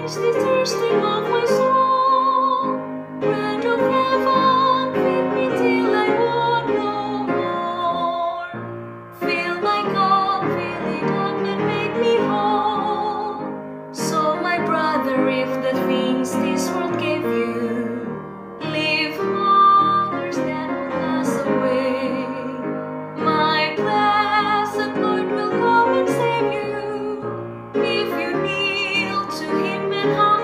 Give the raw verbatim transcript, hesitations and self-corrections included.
quench the thirsting of my soul. Bread of heaven, feed me till I want no more. Fill my cup, fill it up and make me whole. So my brother, if the things this world gave you, leave others that will pass away. My blessed Lord will come and save you if you kneel to Him and